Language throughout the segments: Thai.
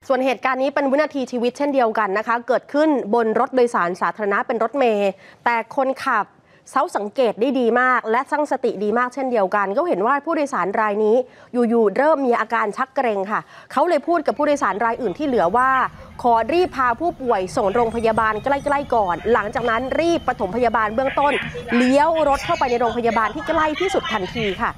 ส่วนเหตุการณ์นี้เป็นวินาทีชีวิตเช่นเดียวกันนะคะเกิดขึ้นบนรถโดยสารสาธารณะเป็นรถเมล์แต่คนขับเขาสังเกตได้ดีมากและตั้งสติดีมากเช่นเดียวกันก็เห็นว่าผู้โดยสารรายนี้อยู่ๆเริ่มมีอาการชักเกร็งค่ะเขาเลยพูดกับผู้โดยสารรายอื่นที่เหลือว่าขอรีบพาผู้ป่วยส่งโรงพยาบาลใกล้ๆก่อนหลังจากนั้นรีบปฐมพยาบาลเบื้องต้นเลี้ยวรถเข้าไปในโรงพยาบาลที่ใกล้ที่สุดทันทีค่ะ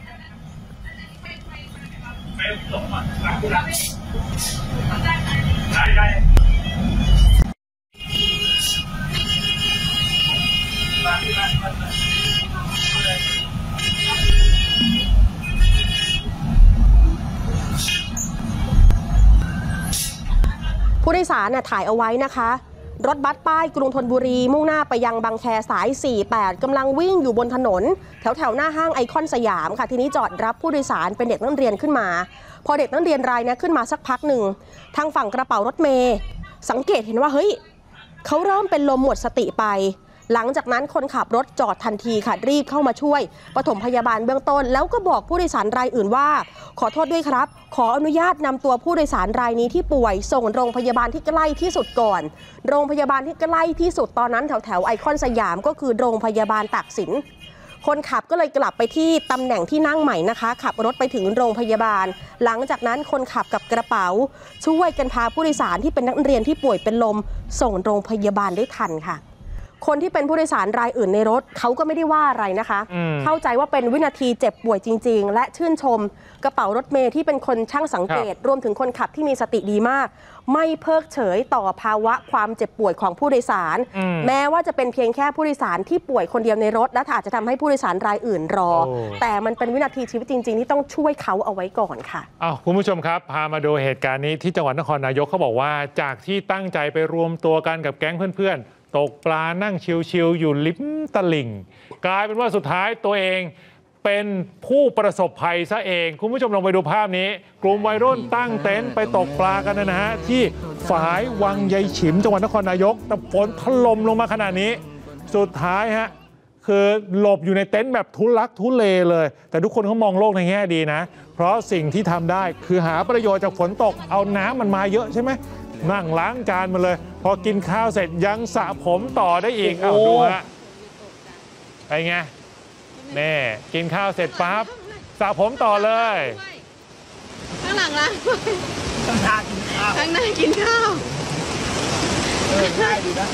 ผู้โดยสารถ่ายเอาไว้นะคะรถบัสป้ายกรุงธนบุรีมุ่งหน้าไปยังบางแคสาย 48 กำลังวิ่งอยู่บนถนนแถวหน้าห้างไอคอนสยามค่ะทีนี้จอดรับผู้โดยสารเป็นเด็กนักเรียนขึ้นมาพอเด็กนักเรียนรายนี้ขึ้นมาสักพักหนึ่งทางฝั่งกระเป๋ารถเมย์สังเกตเห็นว่าเฮ้ยเขาเริ่มเป็นลมหมดสติไปหลังจากนั้นคนขับรถจอดทันทีค่ะรีบเข้ามาช่วยปฐมพยาบาลเบื้องต้นแล้วก็บอกผู้โดยสารรายอื่นว่าขอโทษด้วยครับขออนุญาตนำตัวผู้โดยสารรายนี้ที่ป่วยส่งโรงพยาบาลที่ใกล้ที่สุดก่อนโรงพยาบาลที่ใกล้ที่สุดตอนนั้นแถวไอคอนสยามก็คือโรงพยาบาลตากสินคนขับก็เลยกลับไปที่ตำแหน่งที่นั่งใหม่นะคะขับรถไปถึงโรงพยาบาลหลังจากนั้นคนขับกับกระเป๋าช่วยกันพาผู้โดยสารที่เป็นนักเรียนที่ป่วยเป็นลมส่งโรงพยาบาลได้ทันค่ะคนที่เป็นผู้โดยสารรายอื่นในรถเขาก็ไม่ได้ว่าอะไรนะคะเข้าใจว่าเป็นวินาทีเจ็บป่วยจริงๆและชื่นชมกระเป๋ารถเมล์ที่เป็นคนช่างสังเกตรวมถึงคนขับที่มีสติดีมากไม่เพิกเฉยต่อภาวะความเจ็บป่วยของผู้โดยสารแม้ว่าจะเป็นเพียงแค่ผู้โดยสารที่ป่วยคนเดียวในรถและอาจจะทำให้ผู้โดยสารรายอื่นรอแต่มันเป็นวินาทีชีวิตจริงๆที่ต้องช่วยเขาเอาไว้ก่อนค่ะคุณผู้ชมครับพามาดูเหตุการณ์นี้ที่จังหวัดนครนายกเขาบอกว่าจากที่ตั้งใจไปรวมตัวกันกับแก๊งเพื่อนๆตกปลานั่งชิลๆอยู่ริมตลิ่งกลายเป็นว่าสุดท้ายตัวเองเป็นผู้ประสบภัยซะเองคุณผู้ชมลองไปดูภาพนี้กลุ่มวัยรุ่นตั้งเต็นท์ไปตกปลากันนะฮะที่ฝายวังยายฉิมจังหวัดนครนายกแต่ฝนถล่มลงมาขนาดนี้สุดท้ายฮะคือหลบอยู่ในเต็นท์แบบทุลักทุเลเลยแต่ทุกคนเขามองโลกในแง่ดีนะเพราะสิ่งที่ทำได้คือหาประโยชน์จากฝนตกเอาน้ำมันมาเยอะใช่ไหมนั่งล้างจานมาเลยพอกินข้าวเสร็จยังสระผมต่อได้อีกดูฮะไงแน่กินข้าวเสร็จปั๊บสระผมต่อเลยข้างหลังล่ะข้างหน้ากินข้าวข้างหน้ากินข้าวง่ายดีนะ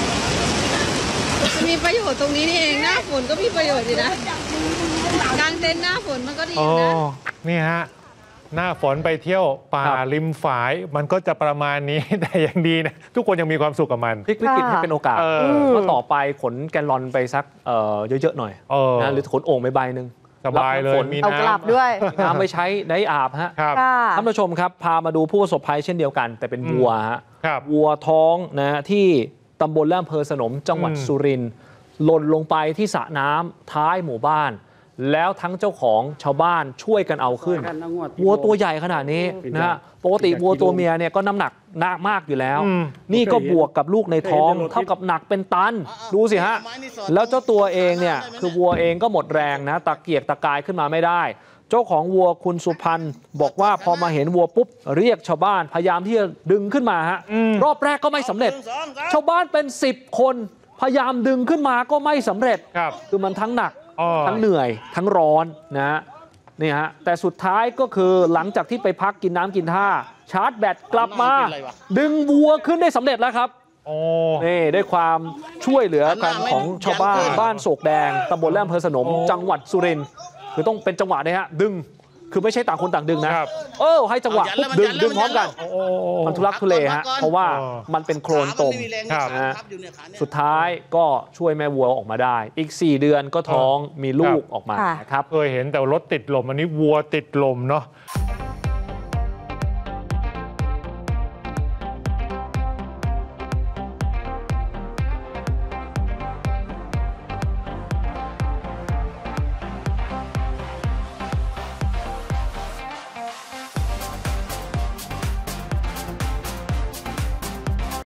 มีประโยชน์ตรงนี้นี่เองหน้าฝนก็มีประโยชน์ดีนะกางเต็นท์หน้าฝนมันก็ดีนะนี่ฮะหน้าฝนไปเที่ยวป่าริมฝายมันก็จะประมาณนี้แต่ยังดีนะทุกคนยังมีความสุขกับมันพลิกวิกฤตให้เป็นโอกาสก็ต่อไปขนแกลลอนไปสักเยอะๆหน่อยนะหรือขนโอ่งไปใบหนึ่งสบายเลยมีน้ำกลับด้วยน้ำไปใช้ได้อาบฮะท่านผู้ชมครับพามาดูผู้ประสบภัยเช่นเดียวกันแต่เป็นวัวฮะวัวท้องนะที่ตำบลและอำเภอสนมจังหวัดสุรินทร์หล่นลงไปที่สระน้ำท้ายหมู่บ้านแล้วทั้งเจ้าของชาวบ้านช่วยกันเอาขึ้นวัวตัวใหญ่ขนาดนี้นะฮะปกติวัวตัวเมียเนี่ยก็น้ำหนักมากอยู่แล้วนี่ก็บวกกับลูกในท้องเท่ากับหนักเป็นตันดูสิฮะแล้วเจ้าตัวเองเนี่ยคือวัวเองก็หมดแรงนะตะเกียกตะกายขึ้นมาไม่ได้เจ้าของวัวคุณสุพรรณบอกว่าพอมาเห็นวัวปุ๊บเรียกชาวบ้านพยายามที่จะดึงขึ้นมาฮะรอบแรกก็ไม่สำเร็จชาวบ้านเป็น10 คนพยายามดึงขึ้นมาก็ไม่สำเร็จคือมันทั้งหนักทั้งเหนื่อยทั้งร้อนนะนี่ฮะแต่สุดท้ายก็คือหลังจากที่ไปพักกินน้ำกินท่าชาร์จแบตกลับมาดึงวัวขึ้นได้สำเร็จแล้วครับนี่ได้ความช่วยเหลือกันของชาวบ้านโศกแดงตำบลและอำเภอสนมจังหวัดสุรินทร์คือต้องเป็นจังหวะนี้ฮะดึงคือไม่ใช่ต่างคนต่างดึงนะให้จังหวะปุ๊บดึงพร้อมกันมันทุลักทุเลฮะเพราะว่ามันเป็นโคลนตมนะสุดท้ายก็ช่วยแม่วัวออกมาได้อีก4 เดือนก็ท้องมีลูกออกมานะครับเคยเห็นแต่รถติดลมอันนี้วัวติดลมเนาะ